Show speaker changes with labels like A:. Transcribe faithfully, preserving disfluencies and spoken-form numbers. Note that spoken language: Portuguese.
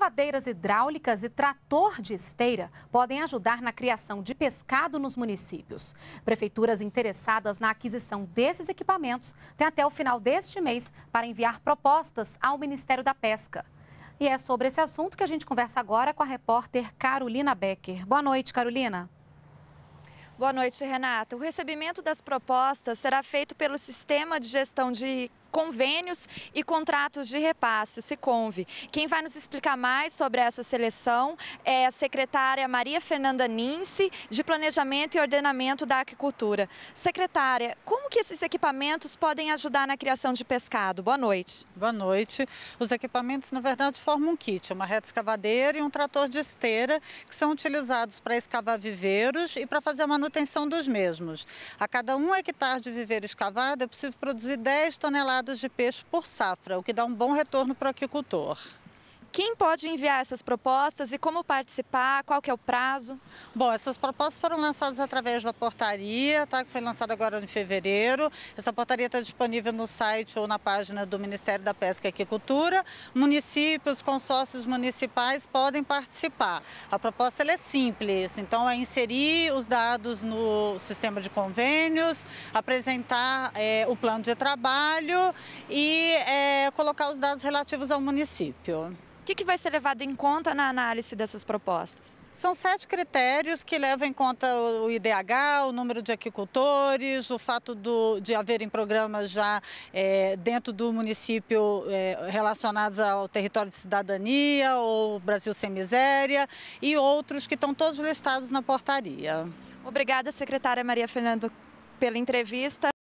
A: Escavadeiras hidráulicas e trator de esteira podem ajudar na criação de pescado nos municípios. Prefeituras interessadas na aquisição desses equipamentos têm até o final deste mês para enviar propostas ao Ministério da Pesca. E é sobre esse assunto que a gente conversa agora com a repórter Carolina Becker. Boa noite, Carolina.
B: Boa noite, Renata. O recebimento das propostas será feito pelo Sistema de Gestão de Convênios e Contratos de Repasse, o SICONV. Quem vai nos explicar mais sobre essa seleção é a secretária Maria Fernanda Nince, de Planejamento e Ordenamento da Aquicultura. Secretária, como que esses equipamentos podem ajudar na criação de pescado? Boa noite.
C: Boa noite. Os equipamentos, na verdade, formam um kit, uma reta escavadeira e um trator de esteira, que são utilizados para escavar viveiros e para fazer a manutenção dos mesmos. A cada um hectare de viveiro escavado é possível produzir dez toneladas de peixe por safra, o que dá um bom retorno para o aquicultor.
B: Quem pode enviar essas propostas e como participar? Qual que é o prazo?
C: Bom, essas propostas foram lançadas através da portaria, tá? Que foi lançada agora em fevereiro. Essa portaria está disponível no site ou na página do Ministério da Pesca e Aquicultura. Municípios, consórcios municipais podem participar. A proposta ela é simples, então é inserir os dados no sistema de convênios, apresentar é, o plano de trabalho e é, colocar os dados relativos ao município.
B: O que, que vai ser levado em conta na análise dessas propostas?
C: São sete critérios que levam em conta o I D H, o número de aquicultores, o fato do, de haverem programas já é, dentro do município é, relacionados ao território de cidadania ou Brasil Sem Miséria e outros que estão todos listados na portaria.
B: Obrigada, secretária Maria Fernanda, pela entrevista.